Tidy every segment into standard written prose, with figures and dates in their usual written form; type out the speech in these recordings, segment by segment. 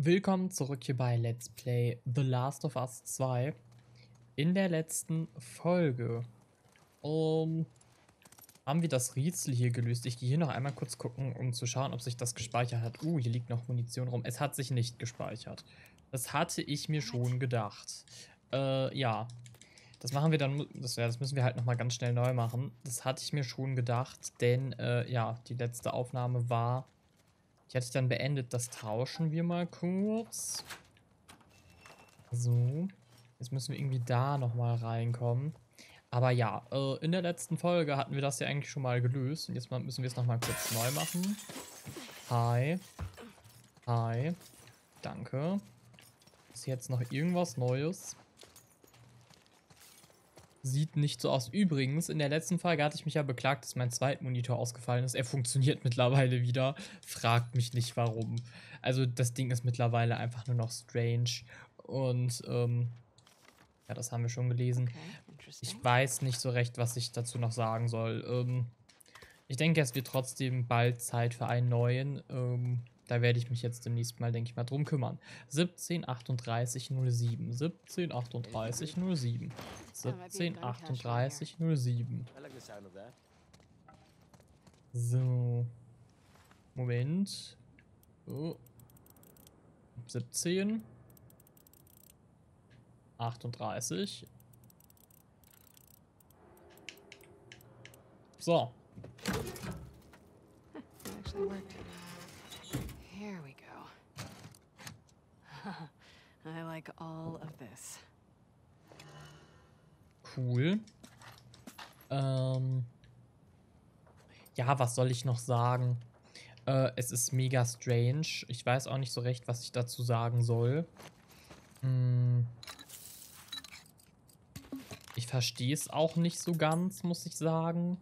Willkommen zurück hier bei Let's Play The Last of Us 2. In der letzten Folge haben wir das Rätsel hier gelöst. Ich gehe hier noch einmal kurz gucken, um zu schauen, ob sich das gespeichert hat. Hier liegt noch Munition rum. Es hat sich nicht gespeichert. Das hatte ich mir schon gedacht. Ja. Das machen wir dann, das müssen wir halt nochmal ganz schnell neu machen. Das hatte ich mir schon gedacht, denn, ja, die letzte Aufnahme war... Die hatte ich dann beendet. Das tauschen wir mal kurz. So. Jetzt müssen wir irgendwie da nochmal reinkommen. Aber ja, in der letzten Folge hatten wir das ja eigentlich schon mal gelöst. Und jetzt müssen wir es nochmal kurz neu machen. Hi. Hi. Danke. Ist jetzt noch irgendwas Neues? Sieht nicht so aus. Übrigens, in der letzten Folge hatte ich mich ja beklagt, dass mein Zweitmonitor ausgefallen ist. Er funktioniert mittlerweile wieder. Fragt mich nicht, warum. Also das Ding ist mittlerweile einfach nur noch strange. Und, ja, das haben wir schon gelesen. Ich weiß nicht so recht, was ich dazu noch sagen soll. Ich denke, es wird trotzdem bald Zeit für einen neuen. Da werde ich mich jetzt demnächst mal, denke ich mal, drum kümmern. 173807. 173807. 173807. So. Moment. Oh. 17. 38. So. Actually worked. Here we go. I like all of this. Cool. Ja, was soll ich noch sagen? Es ist mega strange. Ich weiß auch nicht so recht, was ich dazu sagen soll. Ich verstehe es auch nicht so ganz, muss ich sagen.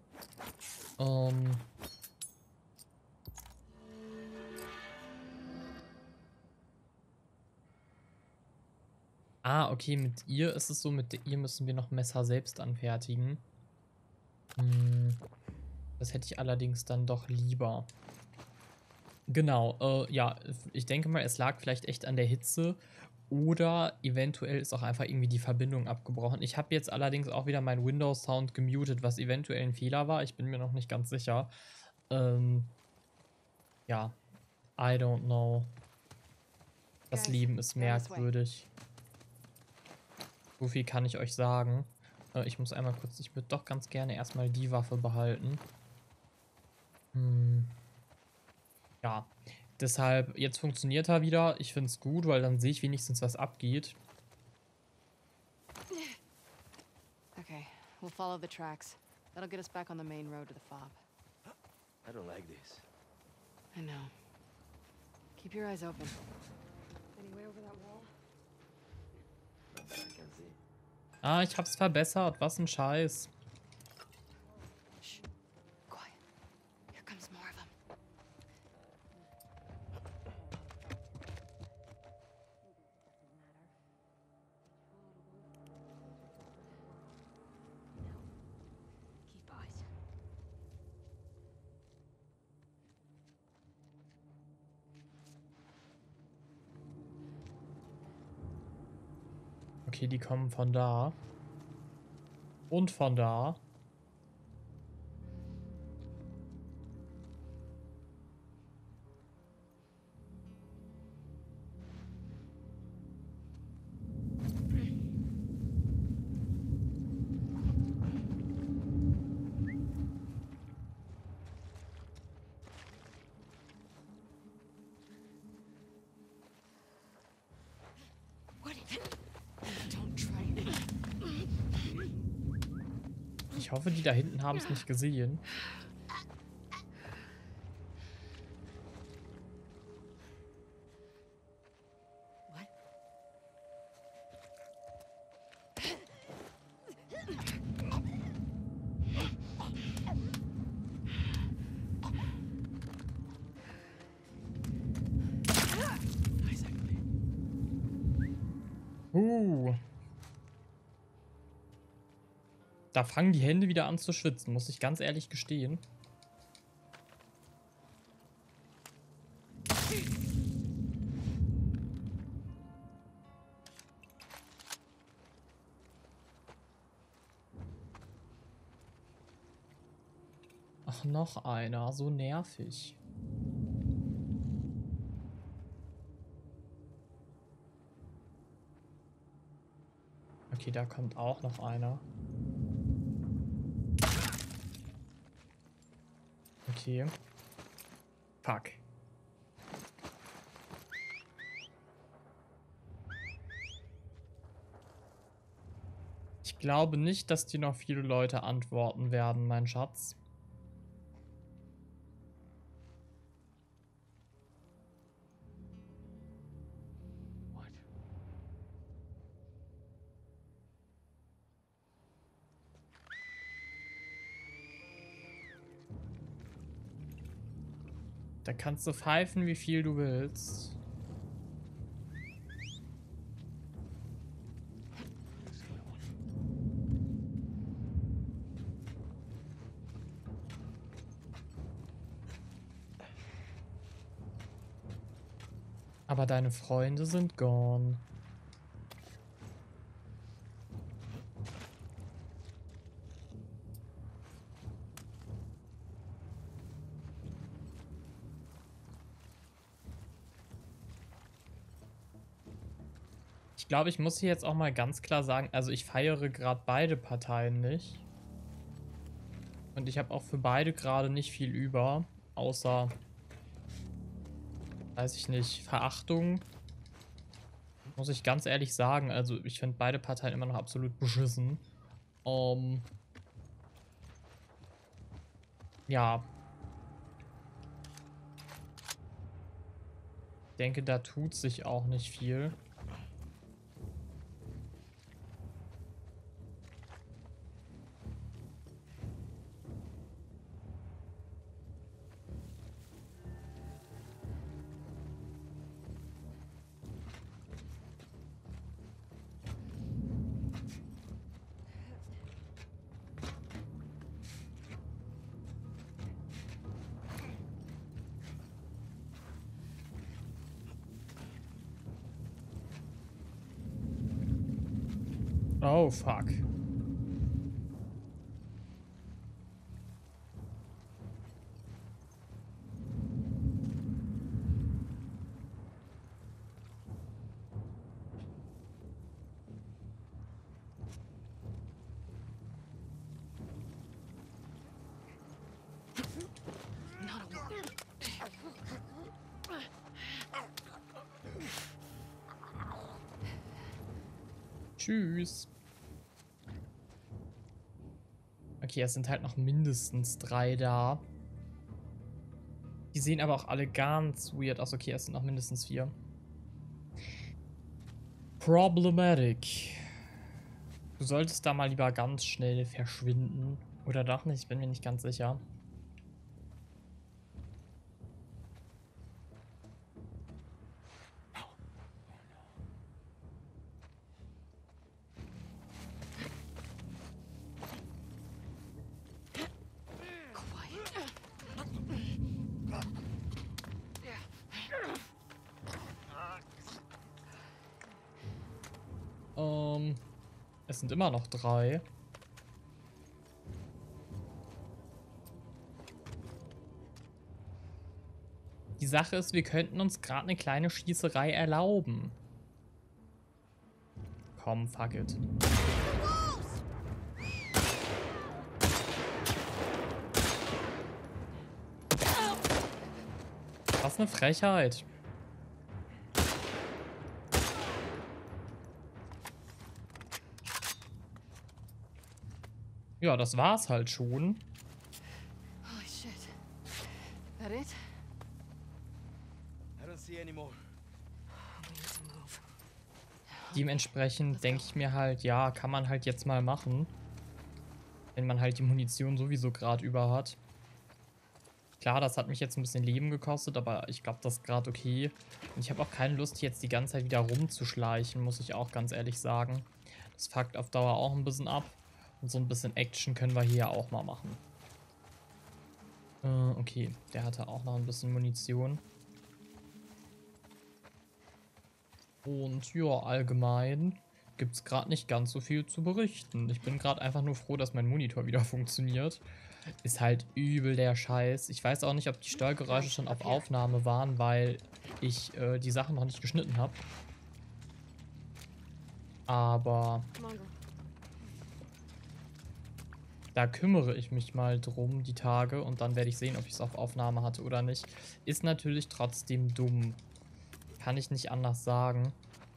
Okay, mit ihr ist es so, mit ihr müssen wir noch Messer selbst anfertigen. Das hätte ich allerdings dann doch lieber. Genau, ja, ich denke mal, es lag vielleicht echt an der Hitze oder eventuell ist auch einfach irgendwie die Verbindung abgebrochen. Ich habe jetzt allerdings auch wieder meinen Windows-Sound gemutet, was eventuell ein Fehler war. Ich bin mir noch nicht ganz sicher. Ja, I don't know. Das Leben ist merkwürdig. So viel kann ich euch sagen. Ich muss einmal kurz, ich würde doch ganz gerne erstmal die Waffe behalten. Ja, deshalb, jetzt funktioniert er wieder. Ich finde es gut, weil dann sehe ich wenigstens, was abgeht. Okay, we'll follow the tracks. That'll get us back on the main road to the fob. I don't like this. I know. Keep your eyes open. Anywhere over that wall? Not that I can see. Ich hab's verbessert. Was ein Scheiß. Shh. Quiet. Here comes more of them. Keep eyes. Okay, die kommen von da. Und von da. Don't try it. Ich hoffe, die da hinten haben es nicht gesehen. What? Da fangen die Hände wieder an zu schwitzen, muss ich ganz ehrlich gestehen. Ach, noch einer. So nervig. Okay, da kommt auch noch einer. Okay. Fuck. Ich glaube nicht, dass dir noch viele Leute antworten werden, mein Schatz. What? Da kannst du pfeifen, wie viel du willst. Aber deine Freunde sind gone. Ich glaube, ich muss hier jetzt auch mal ganz klar sagen, also ich feiere gerade beide Parteien nicht. Und ich habe auch für beide gerade nicht viel über, außer, weiß ich nicht, Verachtung. Muss ich ganz ehrlich sagen, also ich finde beide Parteien immer noch absolut beschissen. Ja. Ich denke, da tut sich auch nicht viel. Oh, fuck. Not a word. Tschüss. Okay, es sind halt noch mindestens 3 da. Die sehen aber auch alle ganz weird aus. Okay, es sind noch mindestens 4. Problematic. Du solltest da mal lieber ganz schnell verschwinden. Oder doch nicht? Ich bin mir nicht ganz sicher. Es sind immer noch 3. Die Sache ist, wir könnten uns gerade eine kleine Schießerei erlauben. Komm, fuck it. Was eine Frechheit. Ja, das war's halt schon. Holy shit. That it? I don't see any more. We need to move. Dementsprechend denke ich mir halt, ja, kann man halt jetzt mal machen. Wenn man halt die Munition sowieso gerade über hat. Klar, das hat mich jetzt ein bisschen Leben gekostet, aber ich glaube, das ist gerade okay. Und ich habe auch keine Lust, jetzt die ganze Zeit wieder rumzuschleichen, muss ich auch ganz ehrlich sagen. Das fuckt auf Dauer auch ein bisschen ab. Und so ein bisschen Action können wir hier auch mal machen. Okay, der hatte auch noch ein bisschen Munition. Und ja, allgemein gibt es gerade nicht ganz so viel zu berichten. Ich bin gerade einfach nur froh, dass mein Monitor wieder funktioniert. ist halt übel der Scheiß. Ich weiß auch nicht, ob die Steuergeräusche schon auf Aufnahme waren, weil ich die Sachen noch nicht geschnitten habe. Aber Come on, girl. da kümmere ich mich mal drum die Tage und dann werde ich sehen, ob ich es auf Aufnahme hatte oder nicht. Ist natürlich trotzdem dumm. Kann ich nicht anders sagen.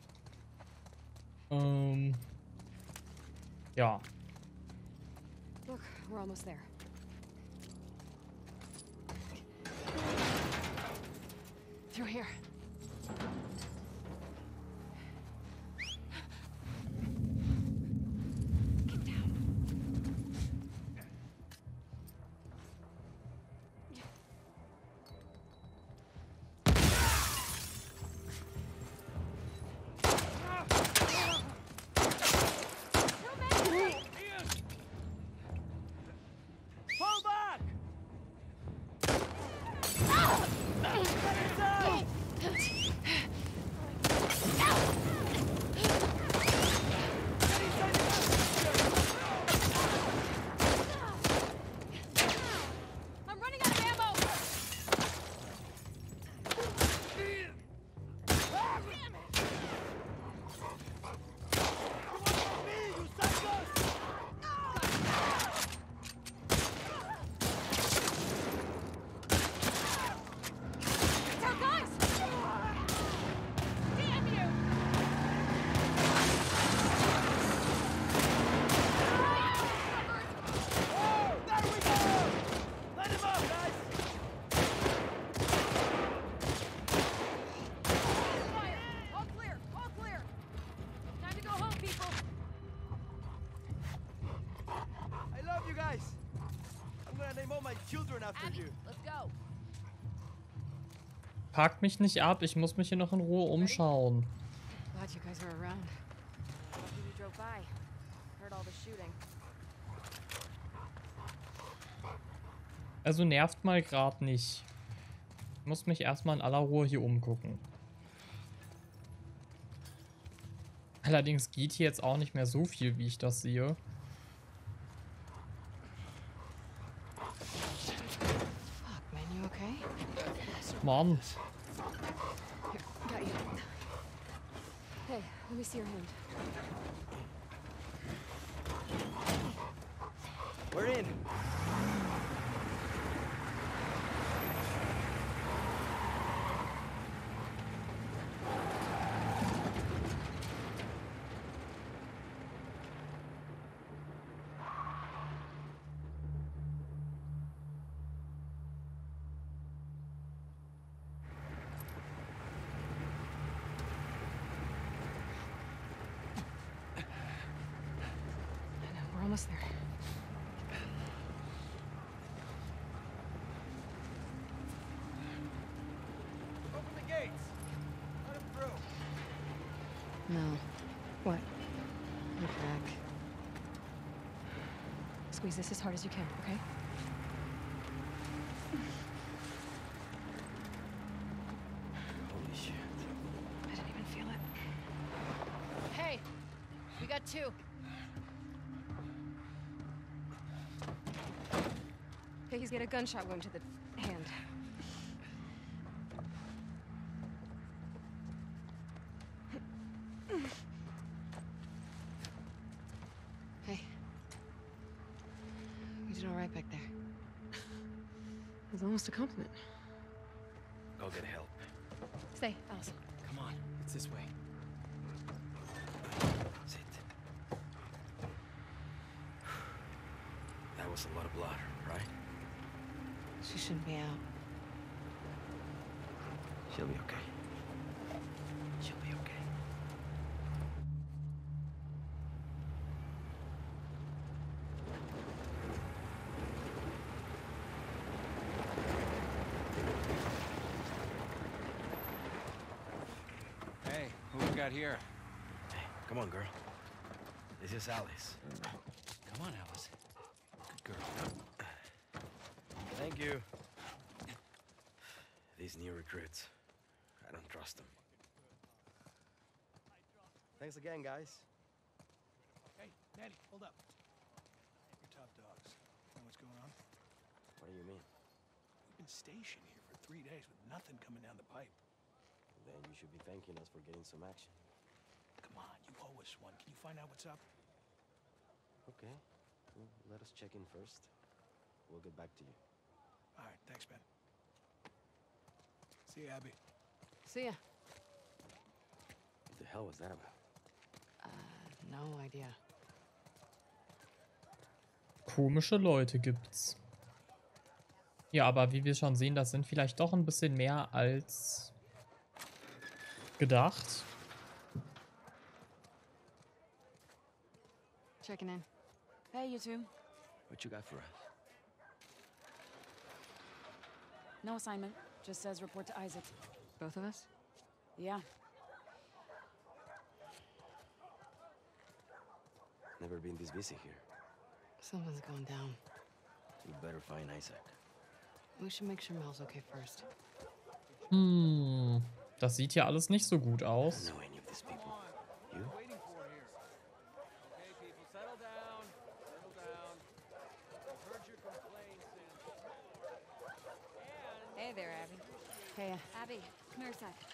Ja. Look, we're almost there. Through here. Get down. Fall back! I'm running out of ammo! It's our guys! Damn you! Oh, there we go! Let him up, guys! Quiet! All clear! All clear! Time to go home, people! I love you guys! I'm gonna name all my children after Abby, you. let's go! Packt mich nicht ab, ich muss mich hier noch in Ruhe umschauen. Glad you guys are around. Lucky we drove by. Heard all the shooting. Also nervt mal gerade nicht. Ich muss mich erstmal in aller Ruhe hier umgucken. Allerdings geht hier jetzt auch nicht mehr so viel, wie ich das sehe. Fuck, man, you okay? Mann. Here, got you. Hey, let me see your hand. We're in. I know, we're almost there. Open the gates. Let him through. No. What? You're back. Squeeze this as hard as you can, okay? Holy shit. I didn't even feel it. Hey! We got two. Okay, he's got a gunshot wound to the hand. Hey. We did all right back there. It was almost a compliment. Go get help. Stay, Allison. Come on, it's this way. Sit. That was a lot of blood, right? She shouldn't be out. She'll be okay. She'll be okay. Hey, who we got here? Hey, come on, girl. This is Alice. Come on, Alice. Good girl. Thank you. These new recruits. I don't trust them. Thanks again, guys. Hey, Natty, hold up. You're top dogs. Know what's going on? What do you mean? We've been stationed here for 3 days with nothing coming down the pipe. Then you should be thanking us for getting some action. Come on, you owe us one. Can you find out what's up? Okay. Well, let us check in first. We'll get back to you. All right, thanks, Ben. See you, Abby. See ya. What the hell was that about? No idea. Komische Leute gibt's. Ja, aber wie wir schon sehen, das sind vielleicht doch ein bisschen mehr als gedacht. Checking in. Hey, you two. What you got for us? No assignment. Just says report to Isaac. Both of us? Yeah. Never been this busy here. Something's going down. You better find Isaac. We should make sure Mel's okay first. Das sieht ja alles nicht so gut I aus. don't know any of these people. You? Waiting for here. Okay, people, settle down. Settle down. I've heard your complaints and Hey there, Abby. Hey, Abby, come here a sec.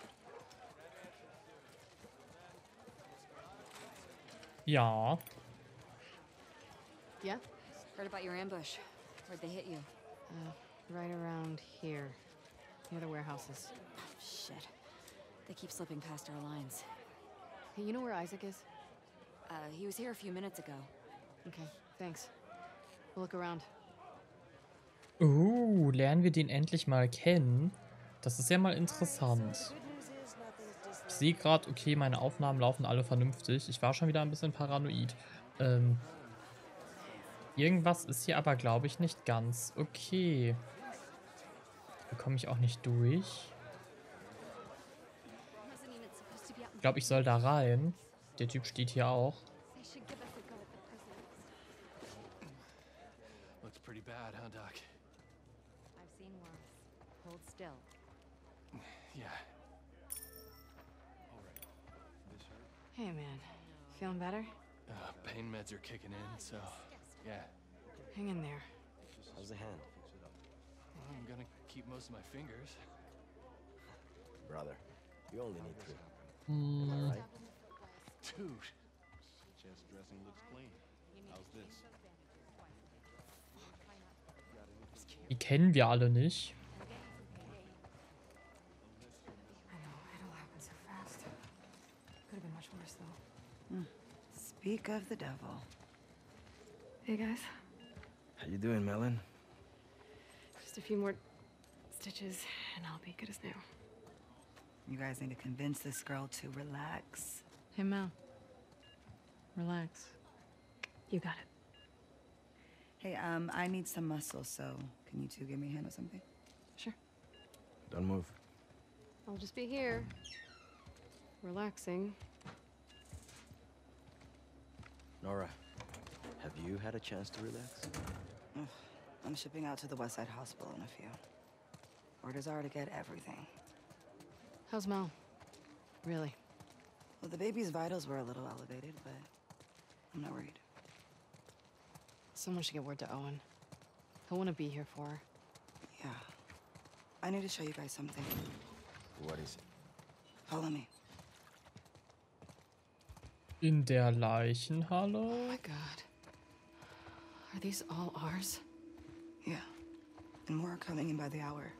Ja. yeah? Heard about your ambush. Where'd they hit you? Right around here. Near the warehouses. Shit. They keep slipping past our lines. Hey, you know where Isaac is? He was here a few minutes ago. Okay, thanks. We'll look around. Lernen wir den endlich mal kennen. Das ist ja mal interessant. Ich sehe gerade, okay, meine Aufnahmen laufen alle vernünftig. Ich war schon wieder ein bisschen paranoid. Irgendwas ist hier aber, glaube ich, nicht ganz okay. Hier komme ich auch nicht durch. Ich glaube, ich soll da rein. Der Typ steht hier auch. They should give us a go at the prisoners. Looks pretty bad, huh, Doc? I've seen worse. Hold still. Yeah. All right. This hurt? Hey, man. Feeling better? Pain meds are kicking in, so yeah. Hang in there. How's the hand? Well, I'm gonna keep most of my fingers. Brother, you only need 3. Hm, All right? Dude. Chest dressing looks clean. How's this? die kennen wir alle nicht. I know, it all happened so fast. Could have been much worse, though. Speak of the devil. Hey, guys. How you doing, Melon? Just a few more stitches, and I'll be good as new. You guys need to convince this girl to relax. Hey, Mel. Relax. You got it. Hey, I need some muscle, so can you two give me a hand with something? Sure. Don't move. I'll just be here. Relaxing. Nora, have you had a chance to relax? Ugh, I'm shipping out to the Westside Hospital in a few. Orders are to get everything. How's Mel? Really? Well, the baby's vitals were a little elevated, but I'm not worried. Someone should get word to Owen. He'll want to be here for her. Yeah. I need to show you guys something. What is it? Follow me. In der Leichenhalle? Oh my god. Are these all ours? Yeah. And more are coming in by the hour.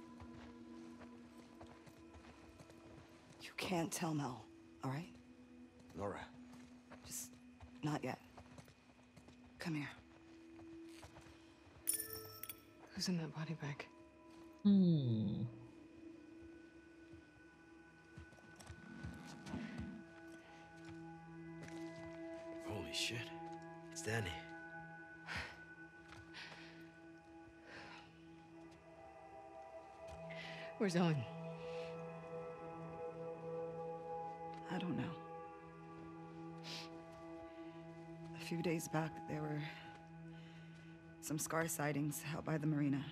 You can't tell Mel, all right? Nora, Just not yet. Come here. Who's in that body bag? Hm. holy shit. It's Danny. Where's Owen? I don't know. A few days back, there were some Scar sightings out by the marina.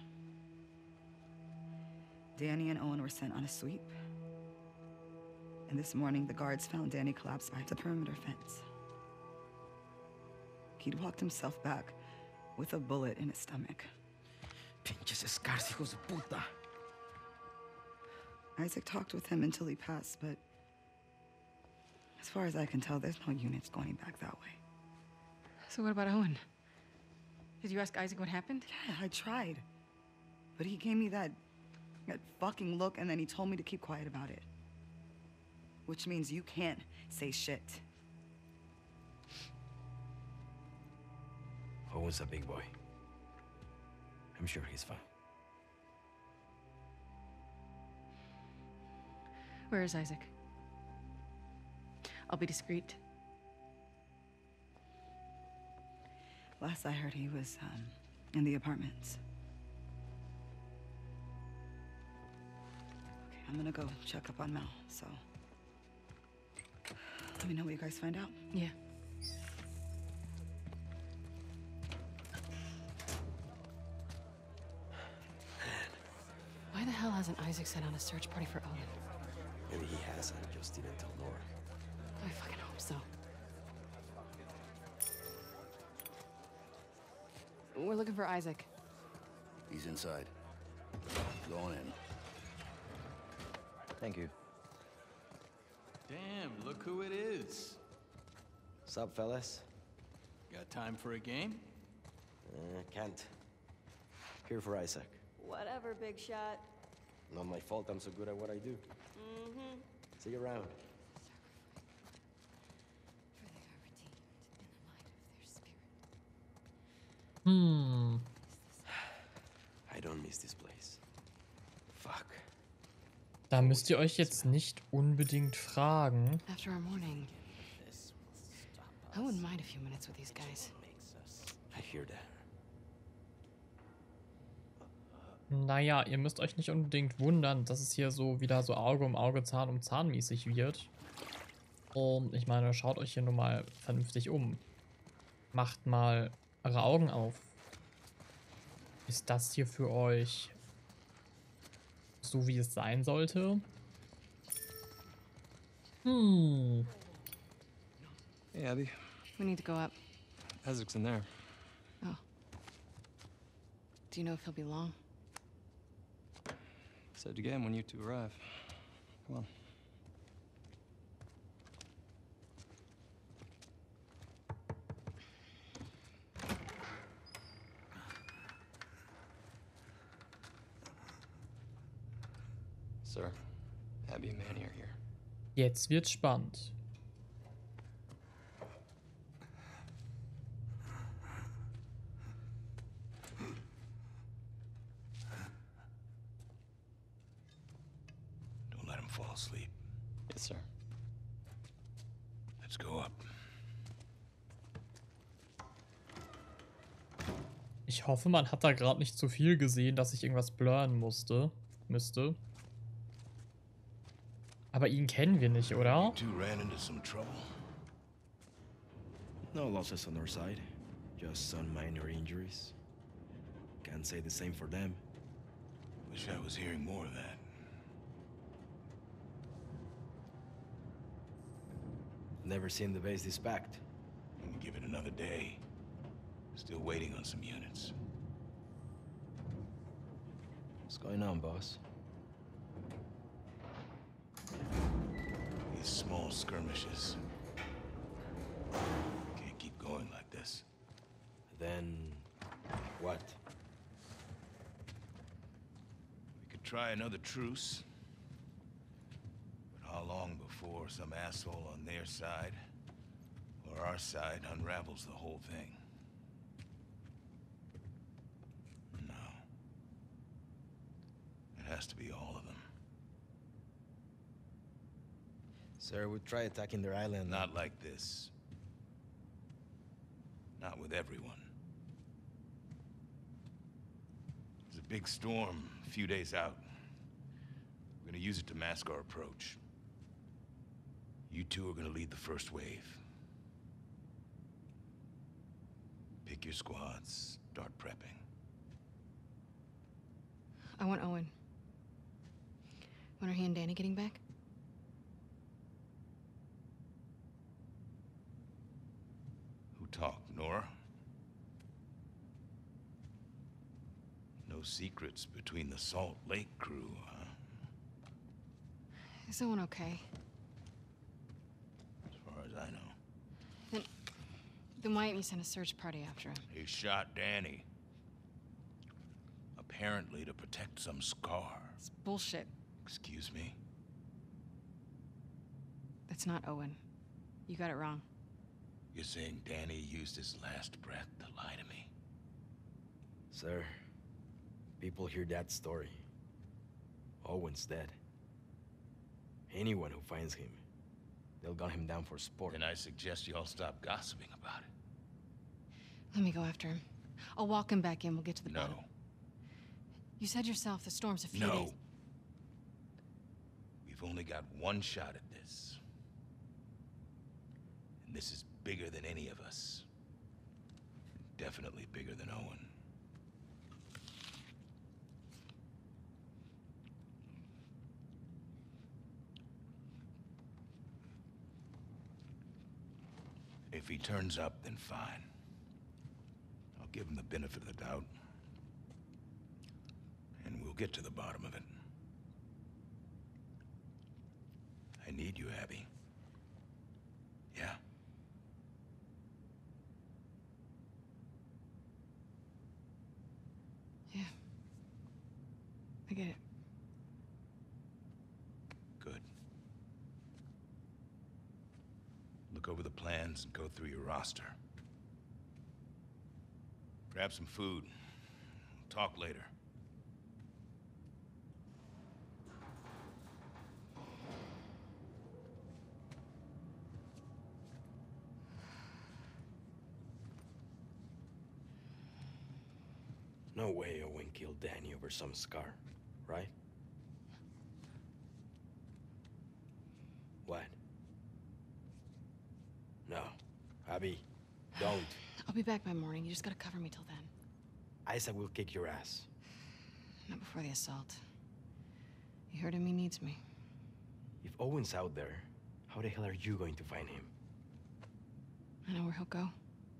Danny and Owen were sent on a sweep. And this morning, the guards found Danny collapsed by the perimeter fence. He'd walked himself back with a bullet in his stomach. Pinches Scars, hijos de puta. Isaac talked with him until he passed, but as far as I can tell, there's no units going back that way. So what about Owen? Did you ask Isaac what happened? Yeah, I tried. But he gave me that fucking look, and then he told me to keep quiet about it. Which means you can't say shit. Owen's a big boy. I'm sure he's fine. Where is Isaac? I'll be discreet. Last I heard, he was in the apartments. Okay, I'm gonna go check up on Mel, so let me know what you guys find out. Yeah. Why the hell hasn't Isaac set on a search party for Owen? Maybe he has and just didn't tell Nora. I fucking hope so. We're looking for Isaac. He's inside. Go on in. Thank you. Damn, look who it is. Sup, fellas? Got time for a game? Can't. Here for Isaac. Whatever, big shot. Not my fault I'm so good at what I do. Mm-hmm. See you around. I don't miss this place. Fuck. Da müsst ihr euch jetzt nicht unbedingt fragen. After our morning, I wouldn't mind a few minutes with these guys. I hear that. Naja, ihr müsst euch nicht unbedingt wundern, dass es hier so wieder so Auge um Auge, Zahn um Zahn mäßig wird. Und ich meine, schaut euch hier nur mal vernünftig um. Macht mal eure Augen auf. Ist das hier für euch so, wie es sein sollte? Hey, Abby. We need to go up. Isaac's in there. Oh. Do you know if he'll be long? Said again when you two arrive. Come on. Sir, Abby and Manny are here. Jetzt wird's spannend. Don't let him fall asleep. Yes, sir. Let's go up. Ich hoffe, man hat da gerade nicht zu viel gesehen, dass ich irgendwas blurren müsste. Aber ihn kennen wir nicht, oder? You two ran into some trouble? No losses on our side. Just some minor injuries. Can't say the same for them. Wish I was hearing more of that. Never seen the base this packed. I'm gonna give it another day. Still waiting on some units. What's going on, boss? These small skirmishes. Can't keep going like this. Then, what? We could try another truce. But how long before some asshole on their side or our side unravels the whole thing? No. It has to be all of them. Sir, we try attacking their island. Not like this. Not with everyone. There's a big storm a few days out. We're gonna use it to mask our approach. You two are gonna lead the first wave. Pick your squads, start prepping. I want Owen. When are he and Danny getting back? Who talked, Nora? No No secrets between the Salt Lake crew, huh? Is Owen okay? As far as I know. Then why didn't you send a search party after him? He shot Danny. Apparently to protect some scar. It's bullshit. Excuse me? That's not Owen. You got it wrong. You're saying Danny used his last breath to lie to me? Sir, people hear that story. Owen's dead. Anyone who finds him, they'll gun him down for sport. Then I suggest you all stop gossiping about it. Let me go after him. I'll walk him back in. We'll get to the No. bottom. You said yourself the storm's a few No. days. We've only got one shot at this. And this is bigger than any of us. Definitely bigger than Owen. If he turns up, then fine. I'll give him the benefit of the doubt. And we'll get to the bottom of it. I need you, Abby. Yeah? Yeah. I get it. Good. Look over the plans and go through your roster. Grab some food. We'll talk later. No way Owen killed Danny over some scar, right? What? No. Abby, don't. I'll be back by morning. You just gotta cover me till then. Isaac will kick your ass. Not before the assault. You heard him, he needs me. If Owen's out there, how the hell are you going to find him? I know where he'll go.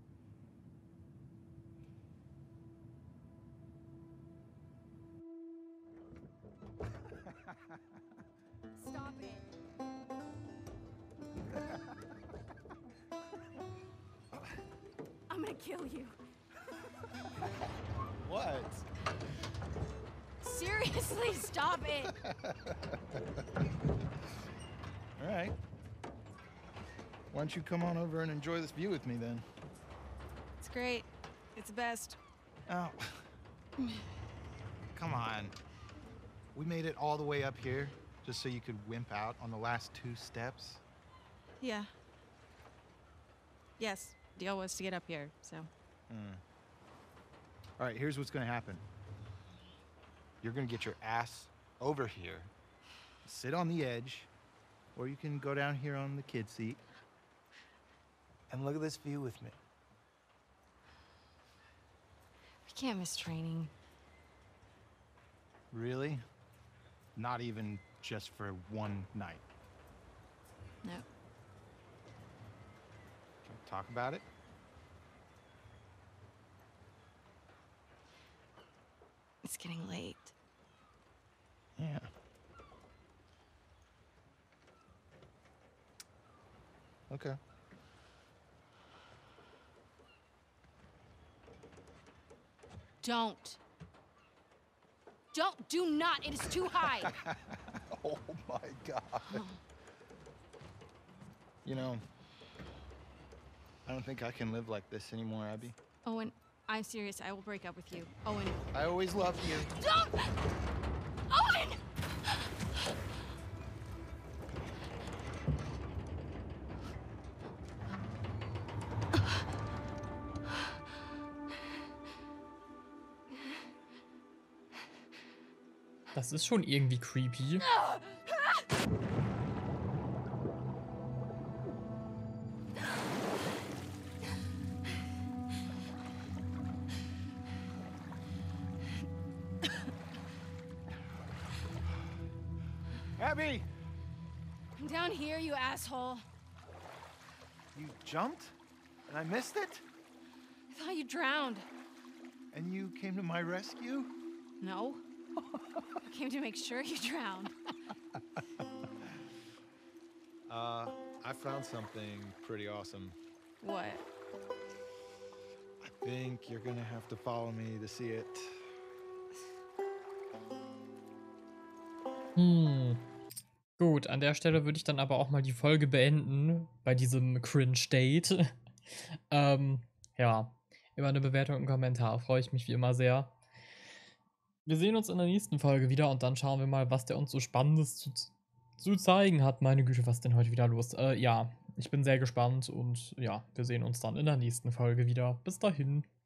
Stop it. I'm gonna kill you. What? Seriously, stop it. All right. Why don't you come on over and enjoy this view with me then? It's great. It's the best. Oh. Come on. We made it all the way up here just so you could wimp out on the last 2 steps. Yeah. Yes, deal was to get up here, so. All right, here's what's gonna happen. You're gonna get your ass over here, sit on the edge, or you can go down here on the kid seat and look at this view with me. We can't miss training. Really? Not even just for one night. No. Can we talk about it? It's getting late. Yeah. Okay. Don't. Do not. It is too high. Oh my God. You know, I don't think I can live like this anymore, Abby. Owen, I'm serious. I will break up with you. Owen. I always loved you. Don't! Owen! Das ist schon irgendwie creepy. Abby! I'm down here, you asshole. You jumped? And I missed it? I thought you drowned. And you came to my rescue? No. I came to make sure you drowned. I found something pretty awesome. What? I think you're gonna have to follow me to see it. Gut, an der Stelle würde ich dann aber auch mal die Folge beenden, bei diesem Cringe-Date. Ja, über eine Bewertung und einen Kommentar freue ich mich wie immer sehr. Wir sehen uns in der nächsten Folge wieder und dann schauen wir mal, was der uns so Spannendes zu zeigen hat. Meine Güte, was ist denn heute wieder los? Ja, ich bin sehr gespannt und ja, wir sehen uns dann in der nächsten Folge wieder. Bis dahin.